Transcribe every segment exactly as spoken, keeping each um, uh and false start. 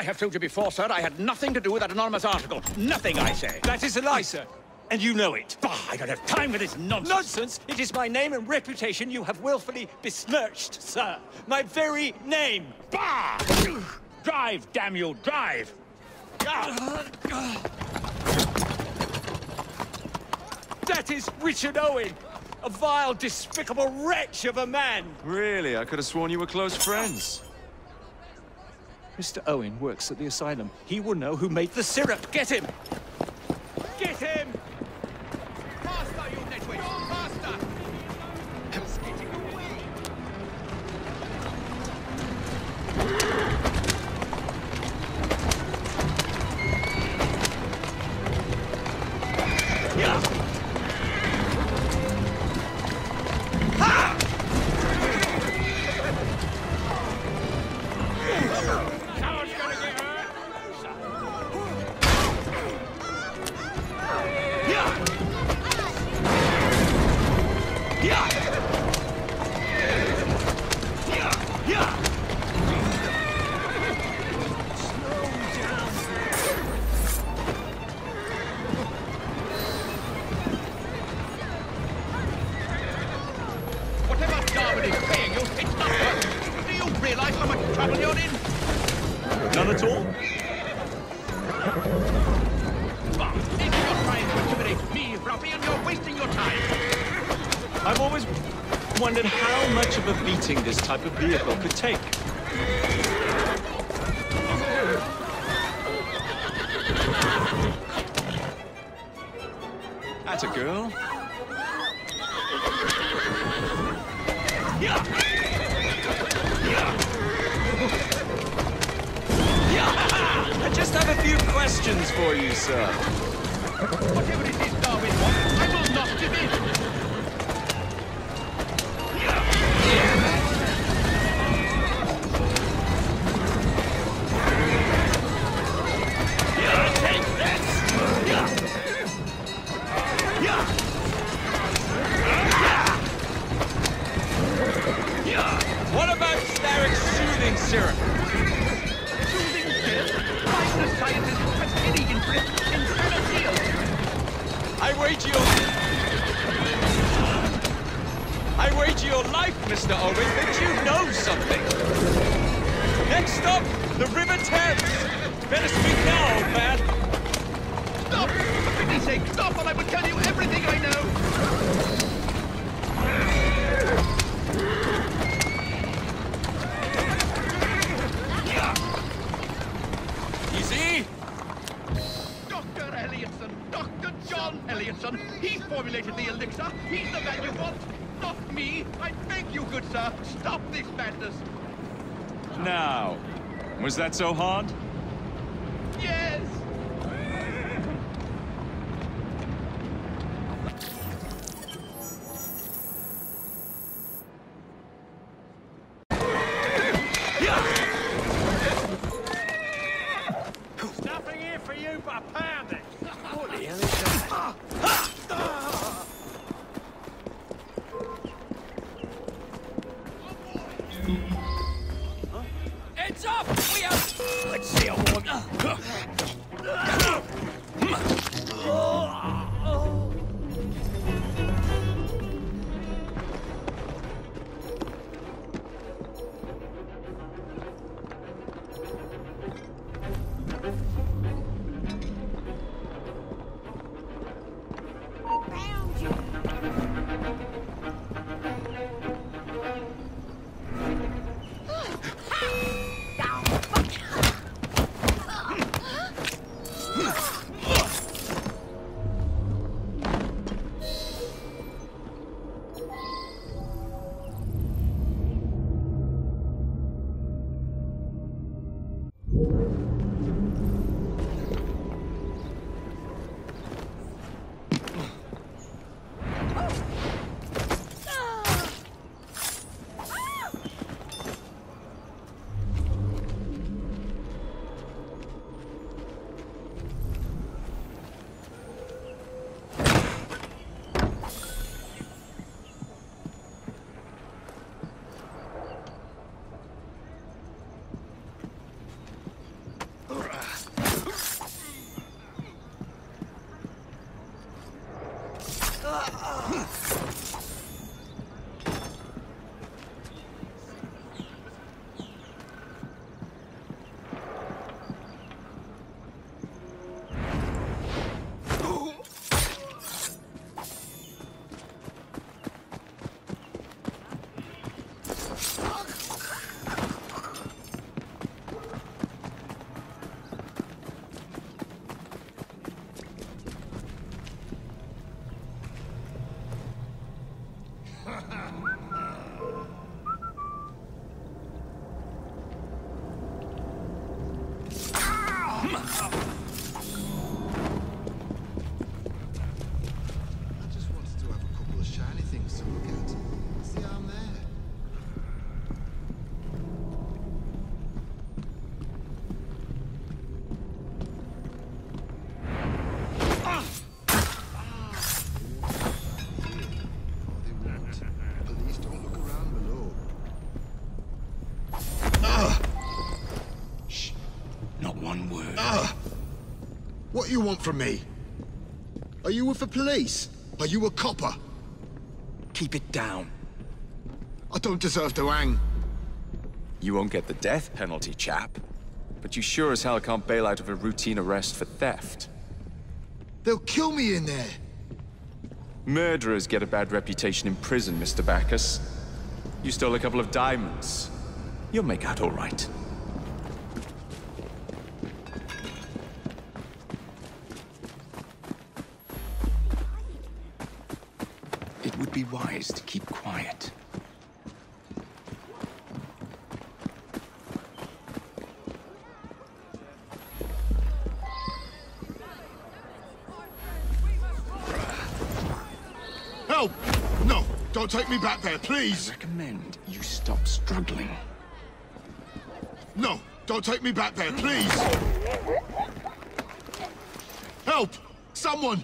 have told you before, sir, I had nothing to do with that anonymous article. Nothing, I say. That is a lie, sir. And you know it. Bah, I don't have time for this nonsense. Nonsense? It is my name and reputation you have willfully besmirched, sir. My very name. Bah! Drive, damn you, drive! That is Richard Owen, a vile, despicable wretch of a man. Really? I could have sworn you were close friends. Mister Owen works at the asylum. He will know who made the syrup. Get him! Get him! Faster, you netwit! Faster! It's getting away! Yeah! Ha! Someone's gonna get hurt! Yeah! Yeah! Yeah! Yeah! Slow down. Whatever Darwin is paying you, it's not worth it. Do you realize how much trouble you're in? None at all? Bah, if you're trying to intimidate me, ruffian, you're wasting your time. I've always wondered how much of a beating this type of vehicle could take. That's a girl. Yeah! Yeah! Yeah! I just have a few questions for you, sir. Whatever it is Darwin wants, I will not give in. Yeah, take this! Yeah! Yeah! Yeah! What about Starrick's soothing syrup? Soothing syrup? Why would a scientist have any interest in Panacea? I wager your... I wager your life, Mister Owen, that you know something. Next stop, the River Thames. Better speak now, old man. Stop! For pity's sake, stop, or I will tell you everything I know! Easy. Doctor Elliotson! Doctor John Elliotson! He formulated the elixir! He's the man you want! Not me! I beg you, good sir! Stop this madness! Now, was that so hard? Yes! Nothing here for you but pounding. What the hell is that? Heads up! We have... Let's see, I want... What you want from me? Are you with the police? Are you a copper? Keep it down. I don't deserve to hang. You won't get the death penalty, chap. But you sure as hell can't bail out of a routine arrest for theft. They'll kill me in there. Murderers get a bad reputation in prison, Mister Bacchus. You stole a couple of diamonds. You'll make out all right. It would be wise to keep quiet. Help! No, don't take me back there, please! I recommend you stop struggling. No, don't take me back there, please! Help! Someone!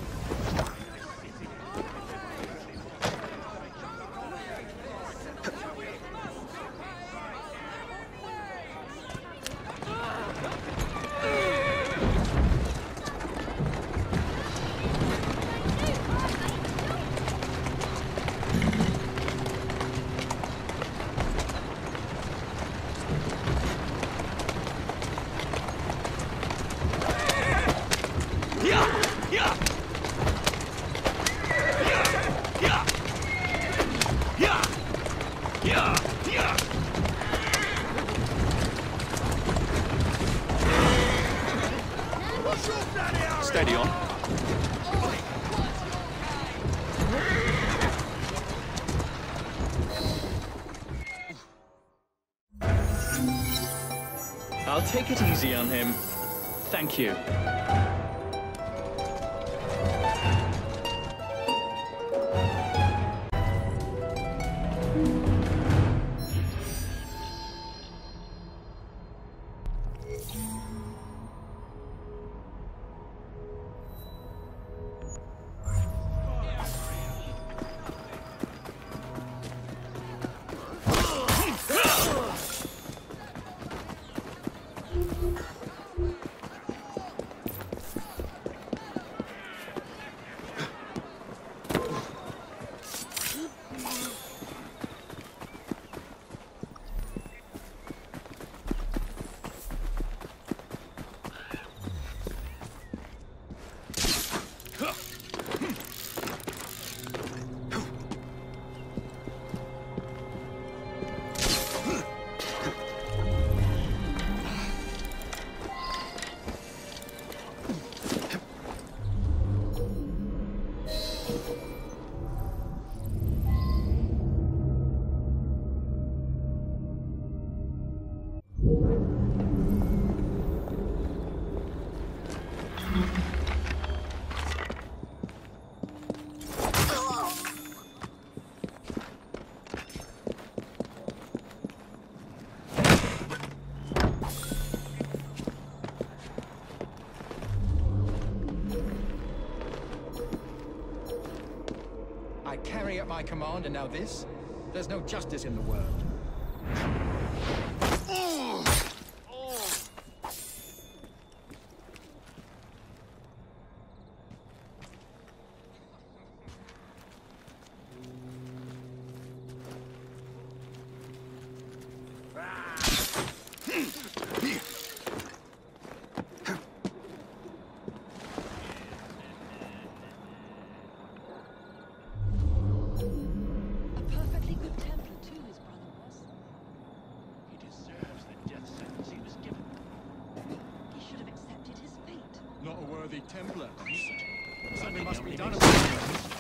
Steady on. I'll take it easy on him. Thank you. I carry at my command, and now this? There's no justice in the world. worthy Templar. Something must be done about it.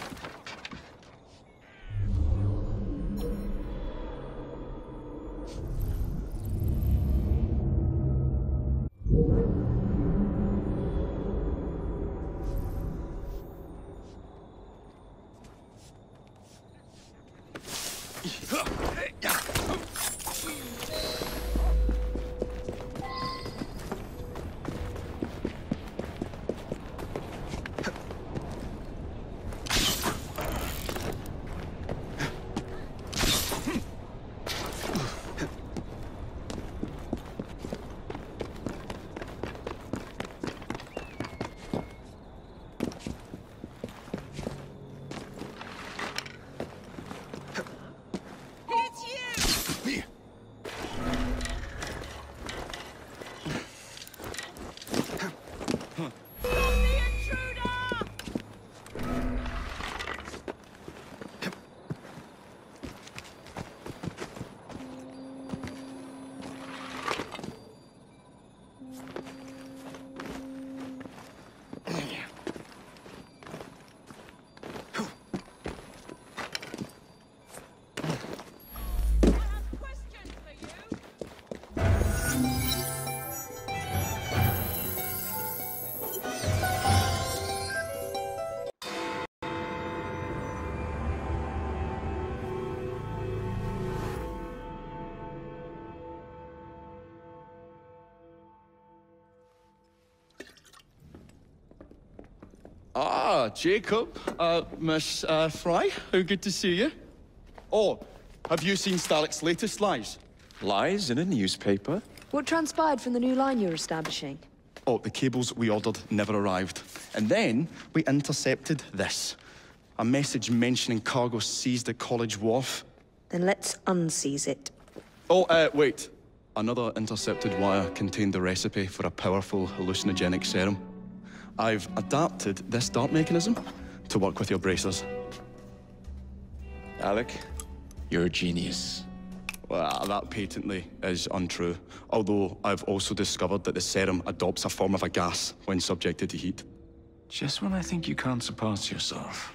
Ah, Jacob, uh, Miss uh, Fry, how good to see you. Oh, have you seen Starrick's latest lies? Lies in a newspaper? What transpired from the new line you're establishing? Oh, the cables we ordered never arrived. And then we intercepted this. A message mentioning cargo seized at College Wharf. Then let's unseize it. Oh, uh, wait. Another intercepted wire contained the recipe for a powerful hallucinogenic serum. I've adapted this dart mechanism to work with your bracers. Alec, you're a genius. Well, that patently is untrue. Although I've also discovered that the serum adopts a form of a gas when subjected to heat. Just when I think you can't surpass yourself.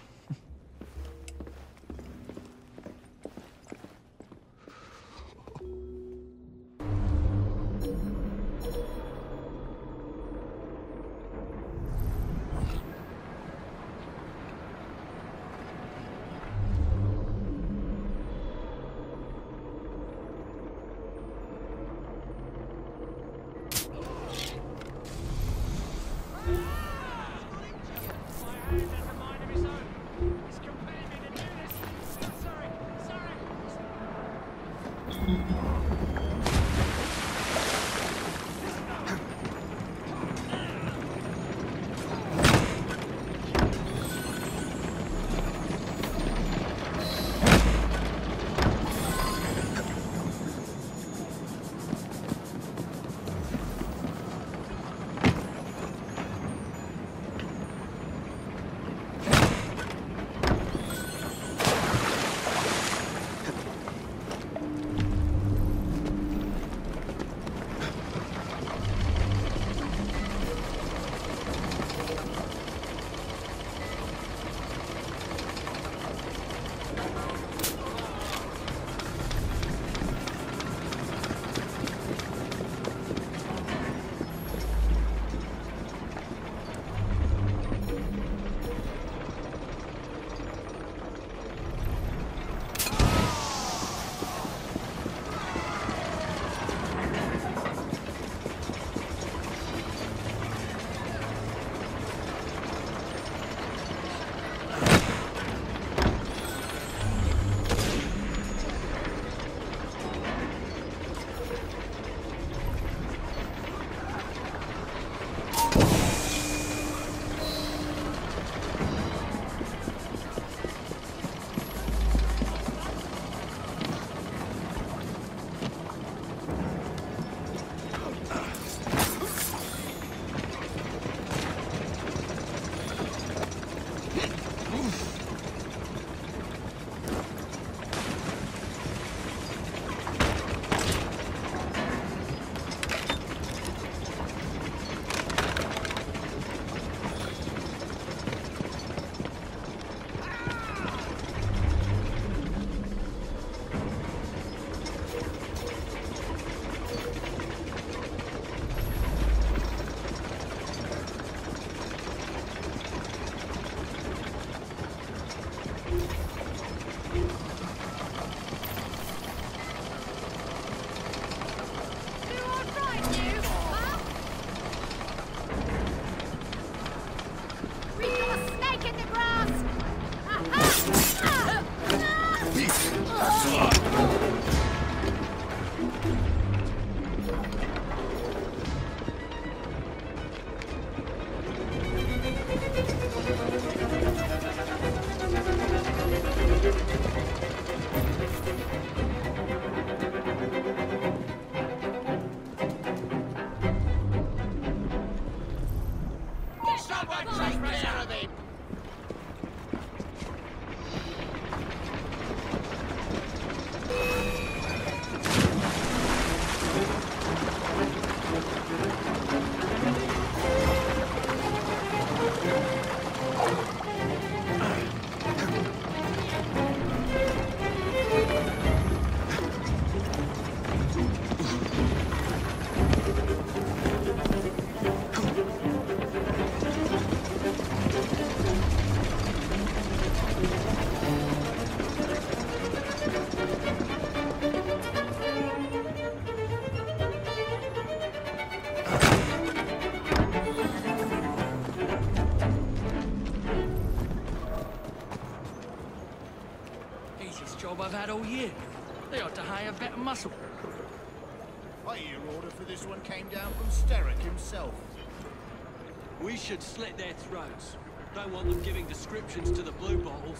had all year. They ought to hire better muscle. I hear order for this one came down from Steric himself. We should slit their throats. Don't want them giving descriptions to the blue bottles.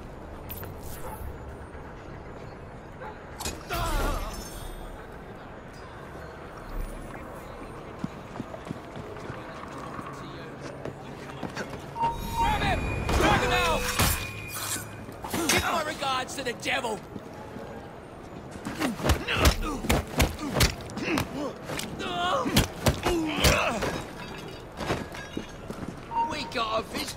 Grab him! Drag him out! Give my regards to the devil! We got a fish.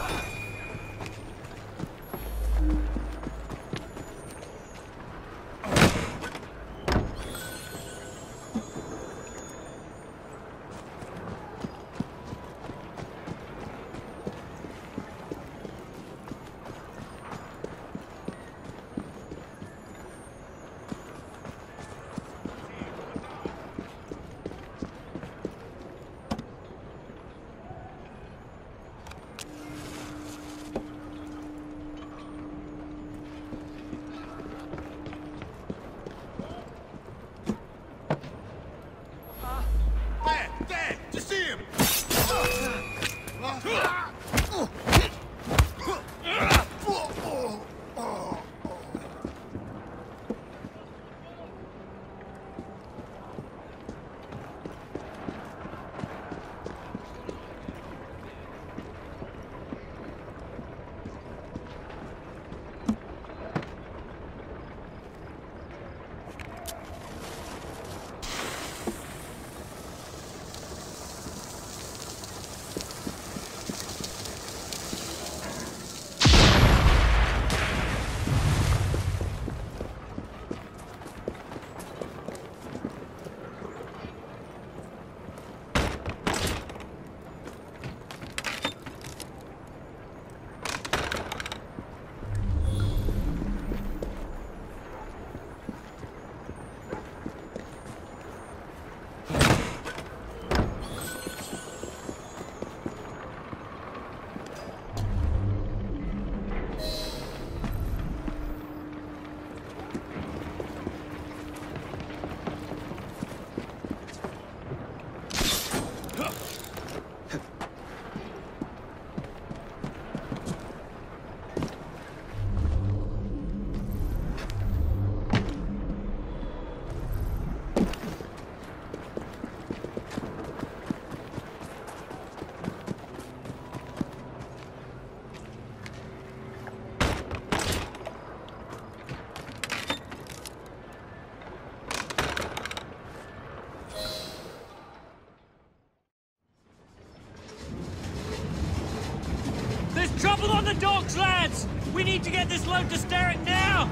Trouble on the docks, lads! We need to get this load to Steric now!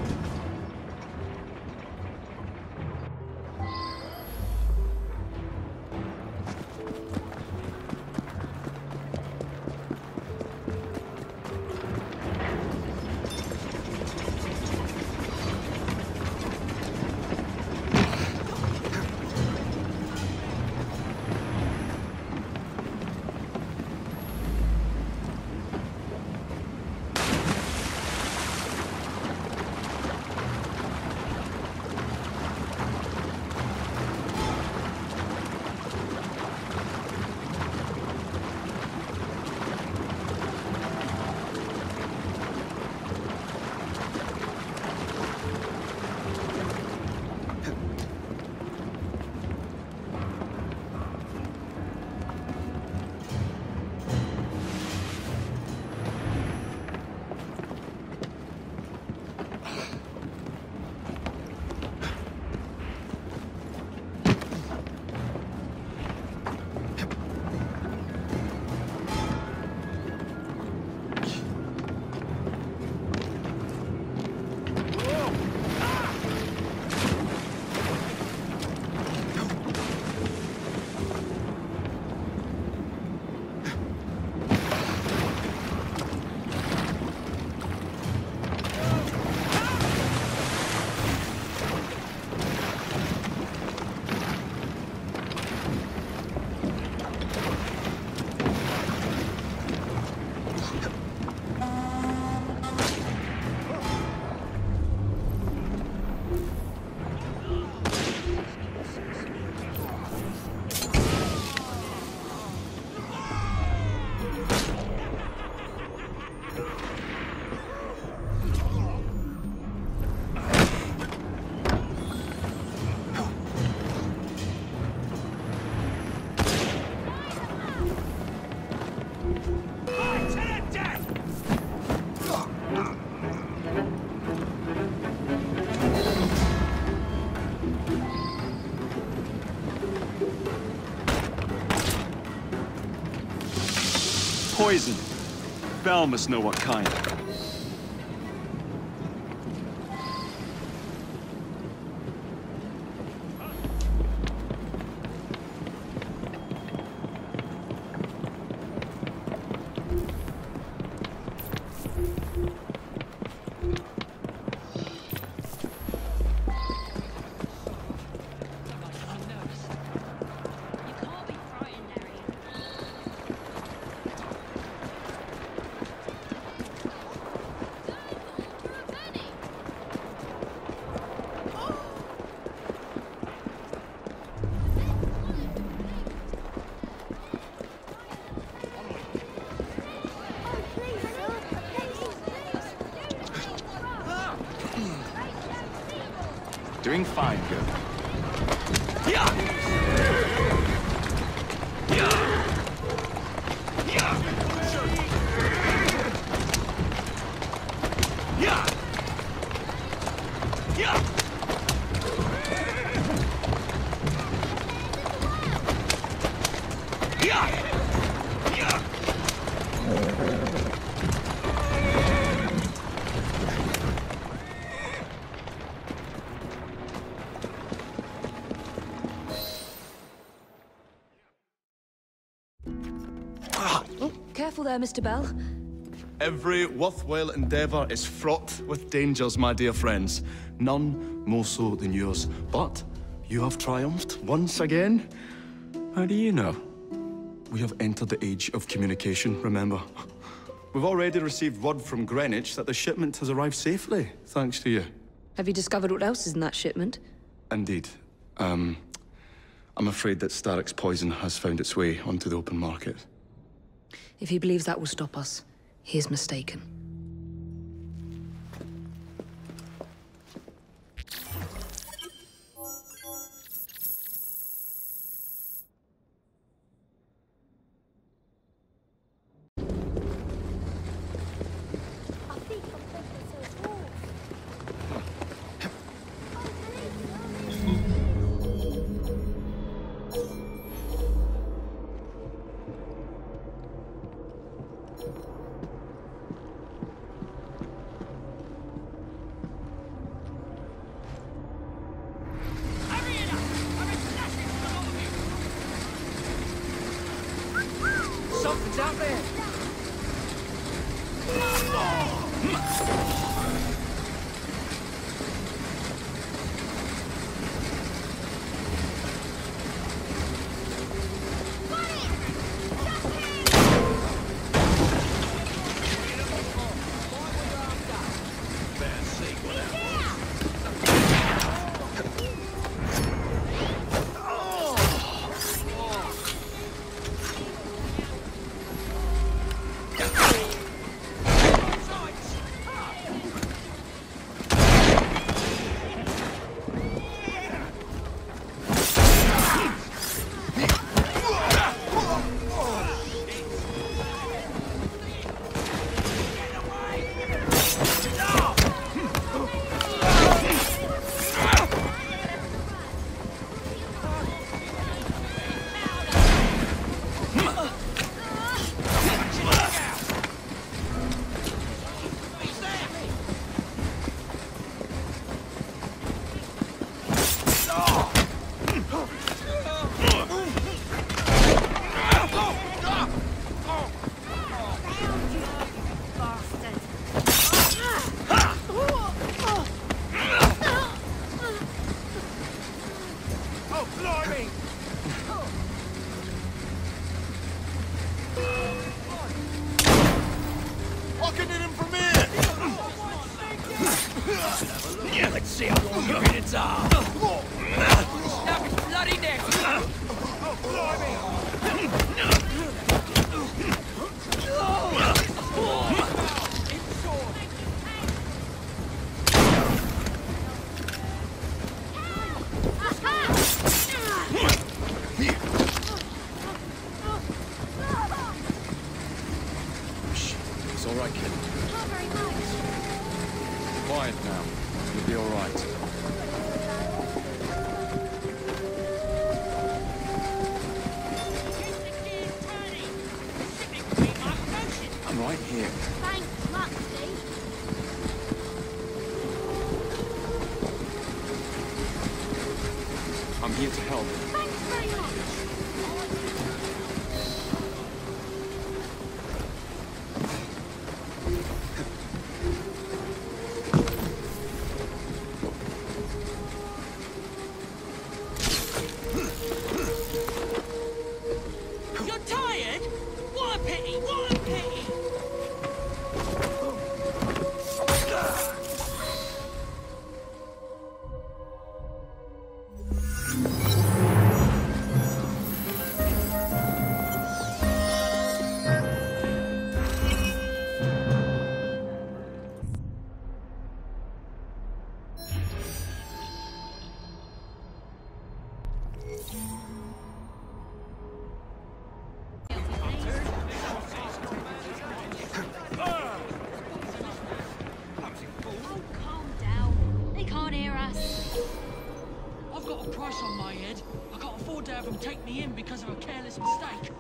poison. Bell must know what kind. Doing fine, girl. Yeah! Yeah! Yeah! Yeah! Yeah! Yeah! Careful there, Mister Bell. Every worthwhile endeavour is fraught with dangers, my dear friends. None more so than yours. But you have triumphed once again. How do you know? We have entered the age of communication, remember? We've already received word from Greenwich that the shipment has arrived safely, thanks to you. Have you discovered what else is in that shipment? Indeed. Um, I'm afraid that Starrick's poison has found its way onto the open market. If he believes that will stop us, he is mistaken. Something's out there. Yeah, let's see how long your minutes are. Snap his bloody neck. It's all right, kid. Quiet now. You'll be all right. right here. Thanks, Maxie. I'm here to help. Thanks very much. You're tired? What a pity! What a pity! I've got a price on my head. I can't afford to have them take me in because of a careless mistake.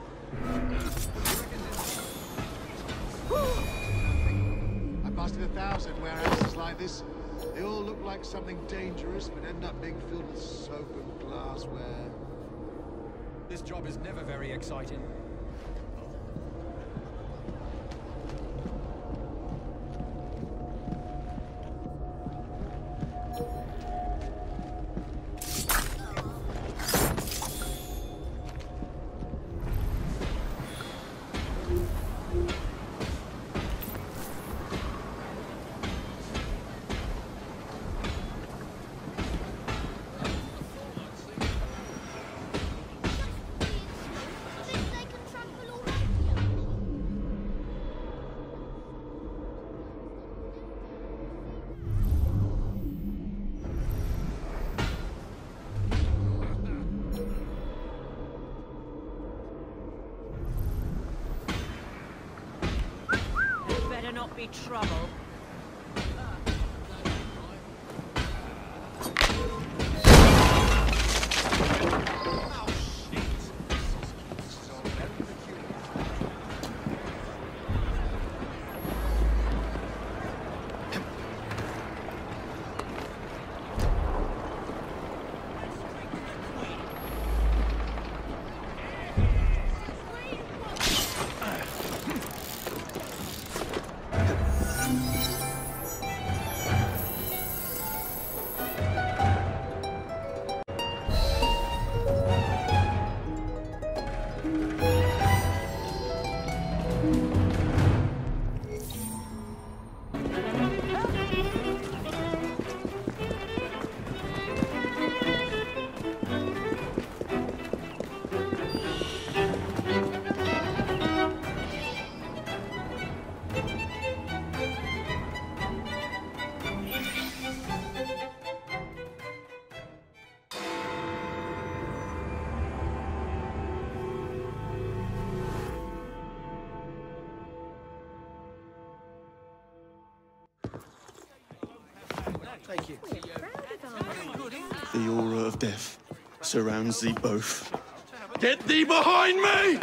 I busted a thousand warehouses like this. They all look like something dangerous, but end up being filled with soap and glassware. This job is never very exciting. Not be trouble. Thank you. The aura of death surrounds thee both. Get thee behind me!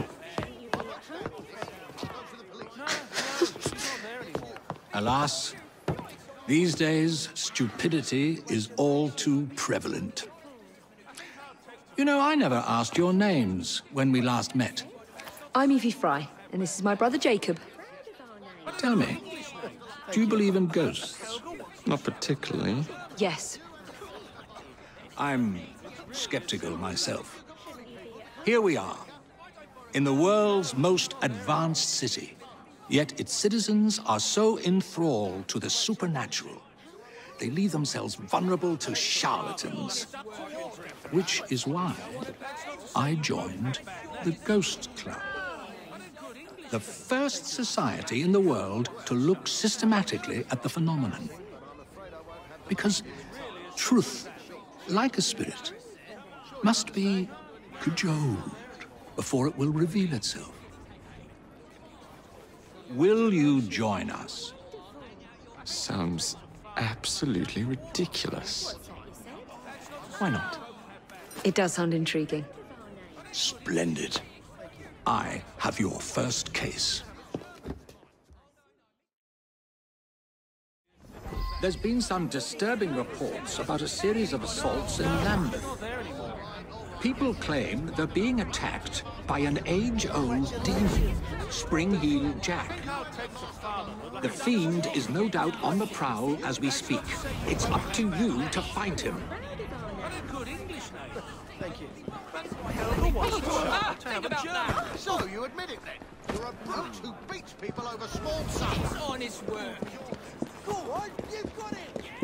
Alas, these days, stupidity is all too prevalent. You know, I never asked your names when we last met. I'm Evie Fry, and this is my brother Jacob. Tell me, do you believe in ghosts? Not particularly. Yes. I'm skeptical myself. Here we are, in the world's most advanced city, yet its citizens are so enthralled to the supernatural, they leave themselves vulnerable to charlatans. Which is why I joined the Ghost Club. The first society in the world to look systematically at the phenomenon. Because truth, like a spirit, must be cajoled before it will reveal itself. Will you join us? Sounds absolutely ridiculous. Why not? It does sound intriguing. Splendid. I have your first case. There's been some disturbing reports about a series of assaults in Lambeth. People claim they're being attacked by an age-old demon, Spring-Heel Jack. The fiend is no doubt on the prowl as we speak. It's up to you to find him. Thank you. Think about that. So, you admit it then? You're a brute who beats people over small sums. It's honest work. Go on, you've got it.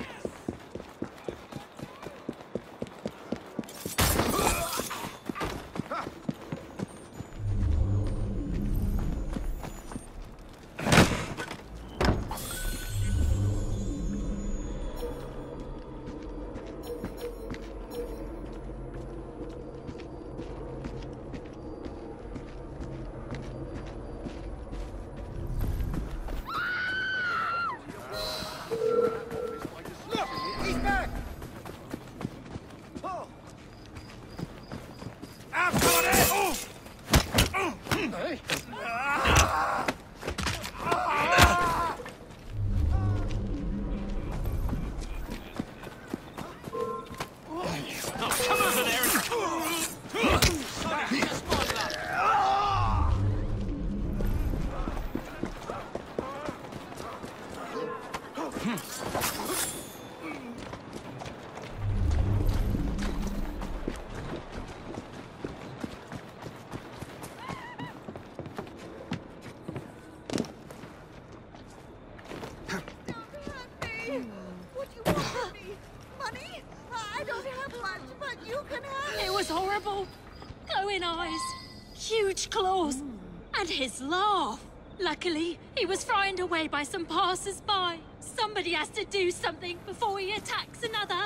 And his laugh. Luckily, he was frightened away by some passers-by. Somebody has to do something before he attacks another.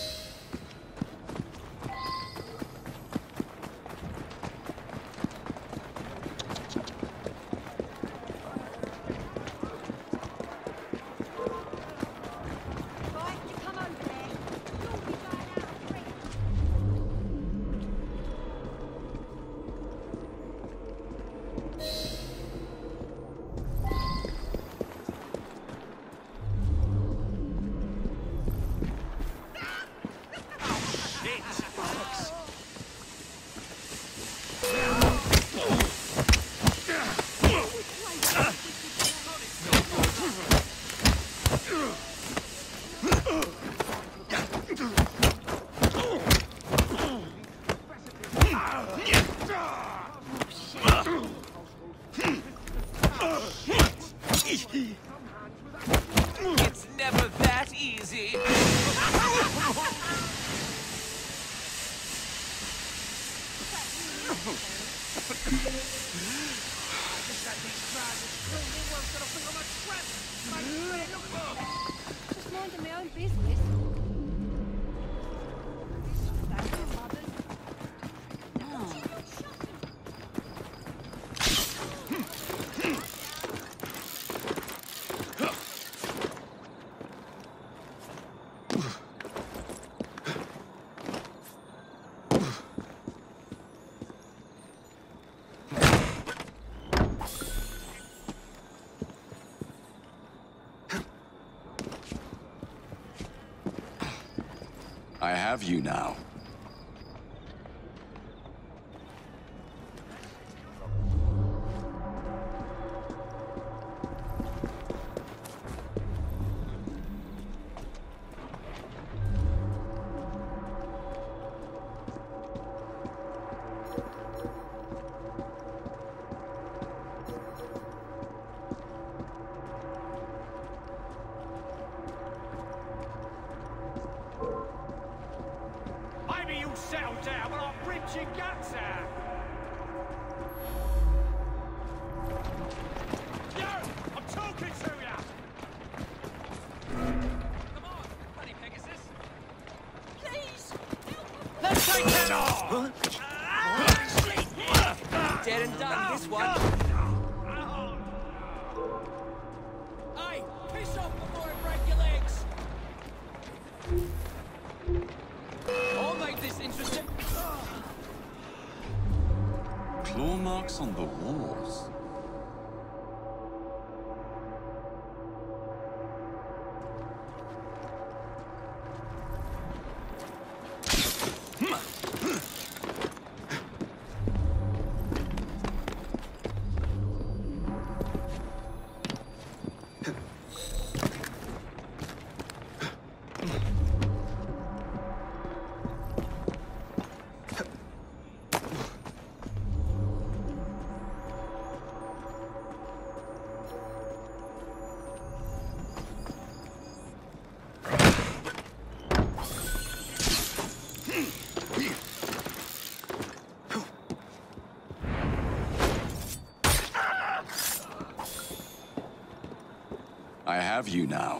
It's never that easy. Just minding my own business. I have you now. Maybe you'll settle down when I rip your guts out. Yo, I'm talking to you. Come on, bloody Pegasus. Please. Let's take that off. Dead and done, this one. Hey, piss off before I break your legs. I'll make this interesting. Claw marks on the walls. I have you now.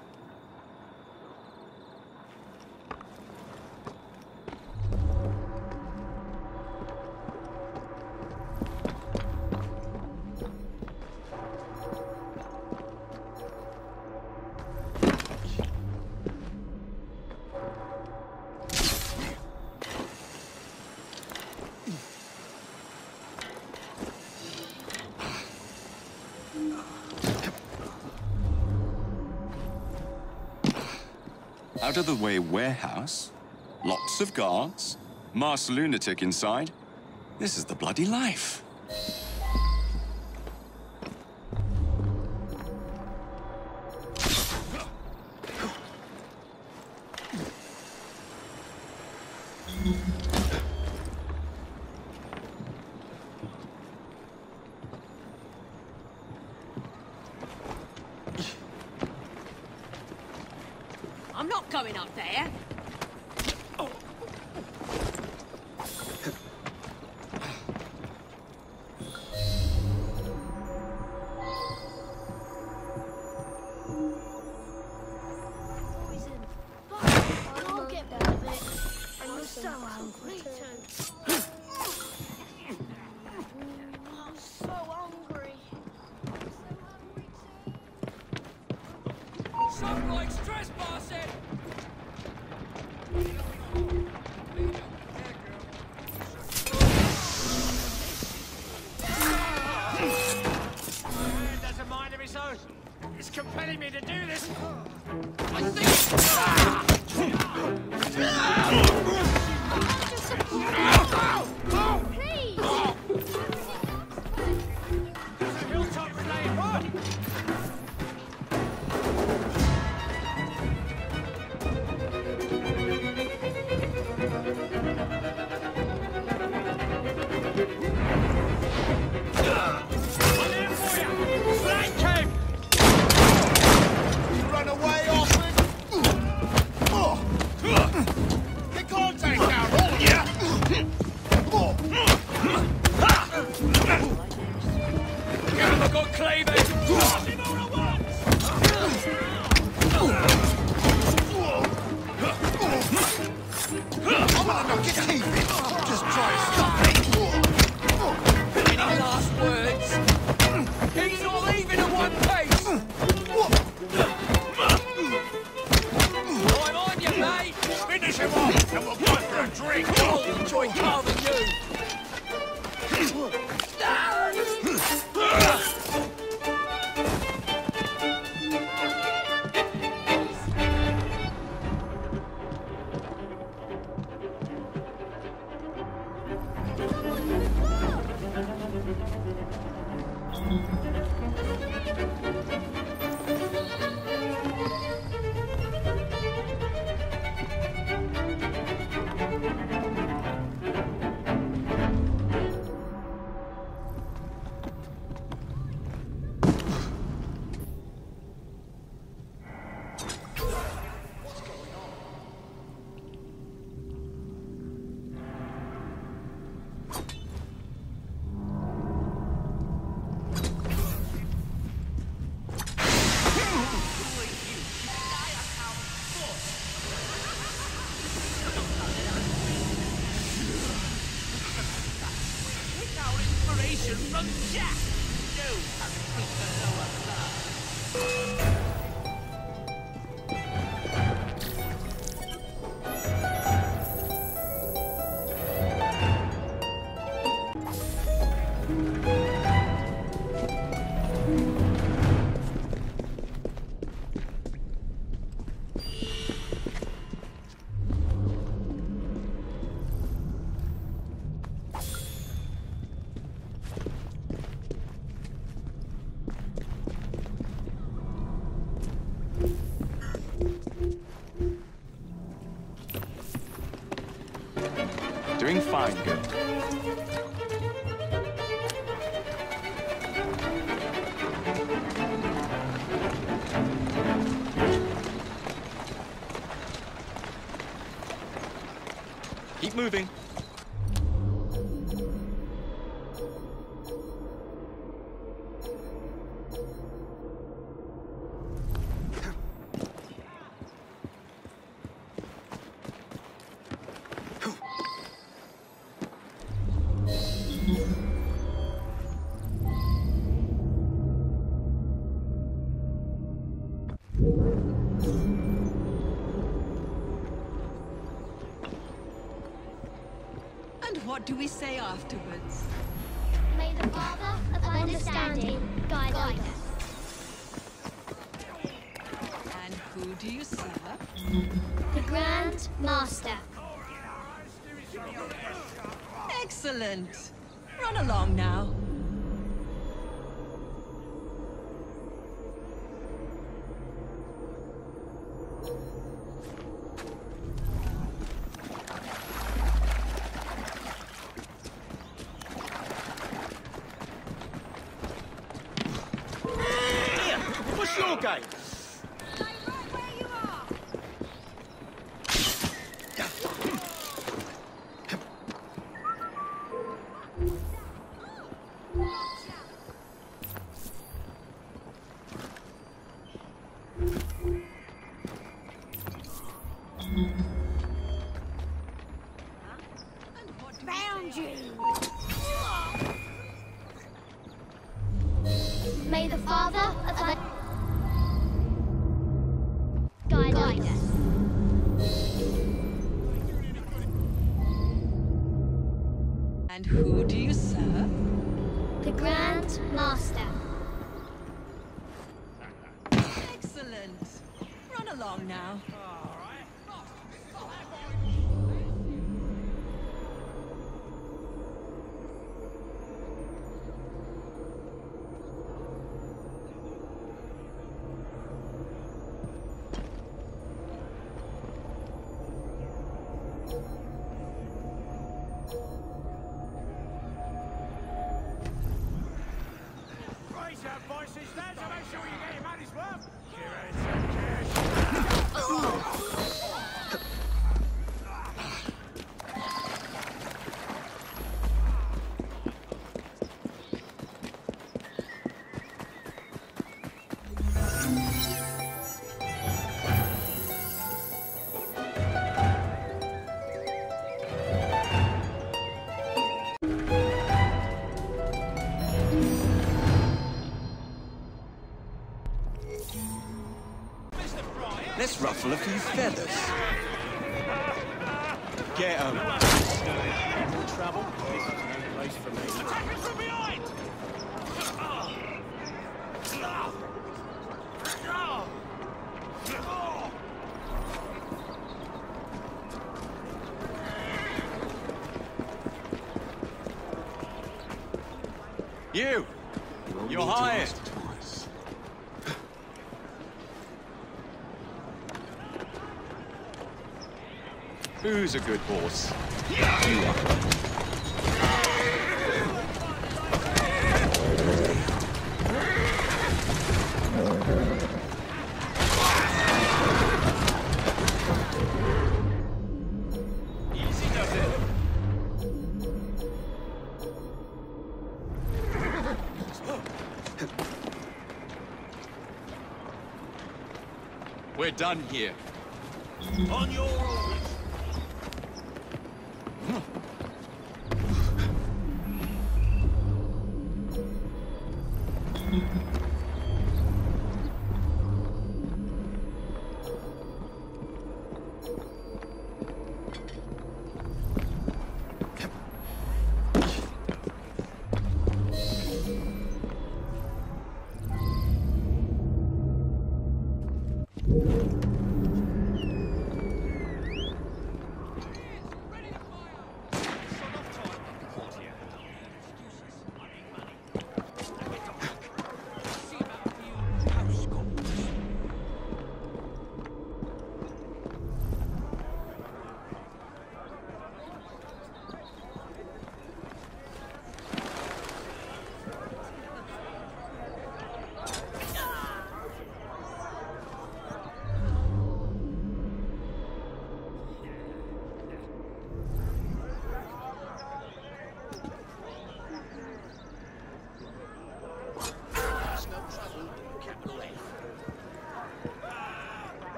Out-of-the-way warehouse, lots of guards, masked lunatic inside. This is the bloody life. I'm not going up there. Poison. I'll get rid of it. I'm so hungry. I'm so hungry. Sunlight's trespassing! Doesn't mind of its own. It's compelling me to do this. I think. Please! Hilltop relay, run! Run away, Orphan! They can't take down all of you! I've got cleavage! I'm gonna knock your teeth in! Just try to stop me! Any last words? He's not leaving at one pace! I'm on you, mate! Finish him off, and we'll go for a drink! I'll enjoy carving you! From Jack! No, the lower class. Doing fine, girl. Keep moving. And what do we say afterwards? May the Father of understanding guide us. And who do you serve? The Grand Master. Excellent. Run along now. What's your game? Found you. May the Father of un- guide us. And who do you serve? The Grand Master. Excellent. Run along now. Raise your voices there to make sure you get your money's worth. Let's ruffle a few feathers. Get 'em. Trouble? This is no place for me. Attackers from behind! You! You're hired! Who's a good horse? You are. Easy does it. We're done here. On your orders.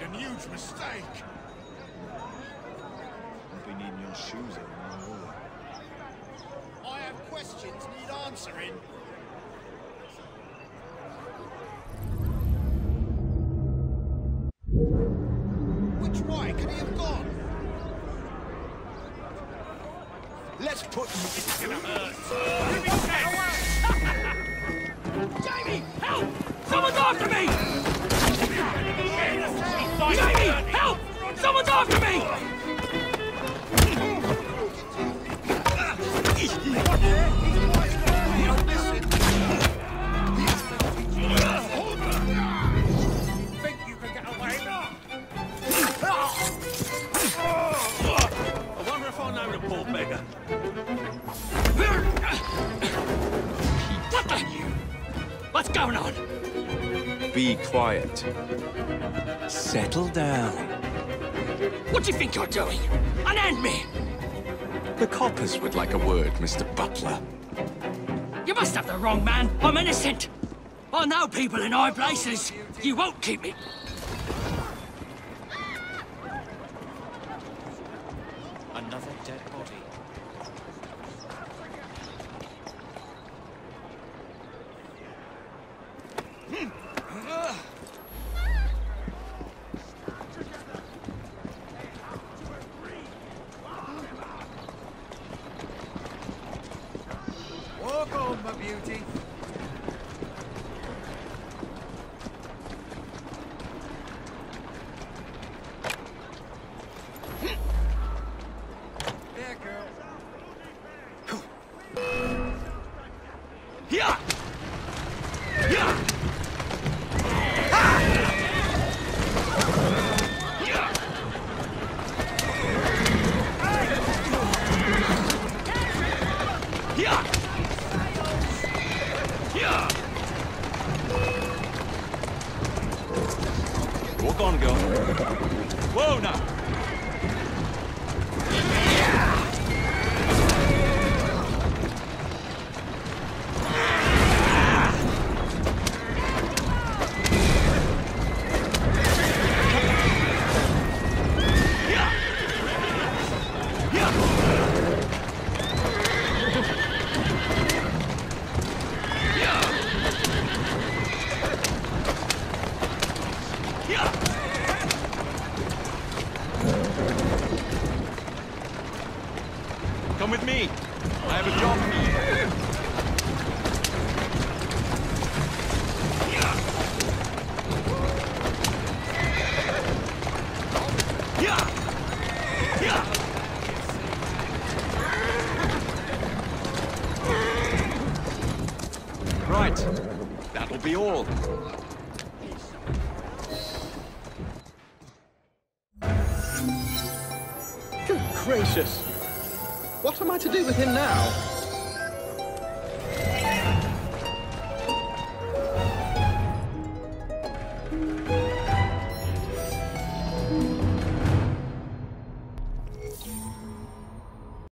made a huge mistake. Won't be needing your shoes anymore, will they? I have questions need answering. Which way could he have gone? Let's put him... It's gonna hurt. Jamie, help! Someone's after me! Jamie, help! Someone's after me! Think you can get away? I wonder if I know the poor beggar. What the? What's going on? Be quiet. Settle down. What do you think you're doing? Unhand me! The coppers would like a word, Mister Butler. You must have the wrong man. I'm innocent. I know people in high places. You won't keep me. Another dead body. Walk on, my beauty. There, girl. Yeah! Yeah! Walk on, girl. Whoa, now. Come with me. I have a job for you. Right. That'll be all. Good gracious. What am I to do with him now?